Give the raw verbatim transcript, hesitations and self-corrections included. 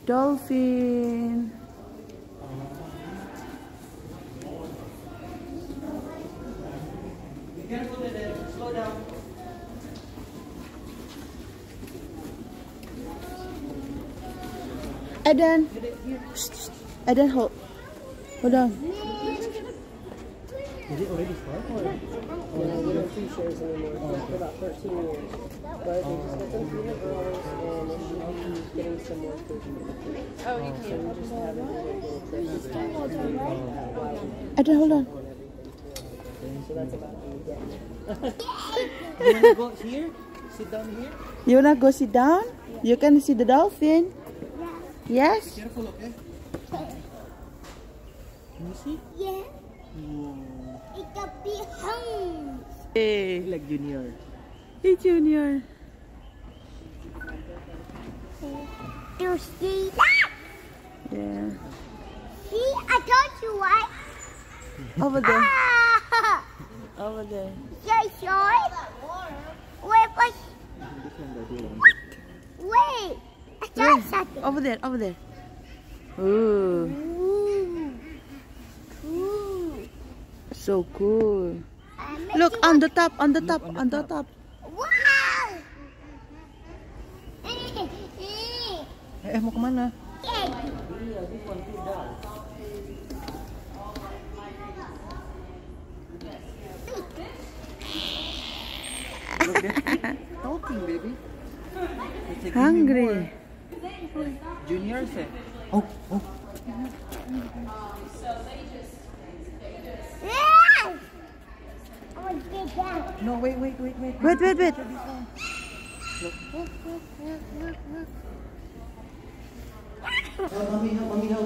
Dolphin. Be careful with it. Slow down. Eden. Eden, hold. Hold on. Is it already started? Or? Yeah, we don't do shares anymore for about thirteen years. But they just got them through the girls and they should be getting some more food. Oh, you So we just have a little Christmas time. Eden, hold on. So that's about it. You want to go here? Sit down here? You wanna go sit down? You can see the dolphin. Yes? Careful, okay? Can you see? Yeah. Whoa. It could be home. Hey, Like Junior. hey Junior. You see? Yeah. See, I told you what? Over there. Ah! Over there. Yeah, sure. Wait, wait, wait. I saw Where? something. Over there, over there. Ooh, Ooh. Ooh. so cool. I make Look you on want- the top, on the top, on the top. Wow. Eh, mau kemana? Look, they're talking, baby. It's like, Hungry. Junior said. Oh, oh. Yeah. I want to get down. No, wait, wait, wait, wait. Wait, wait, wait. Oh, mommy, help, mommy, help.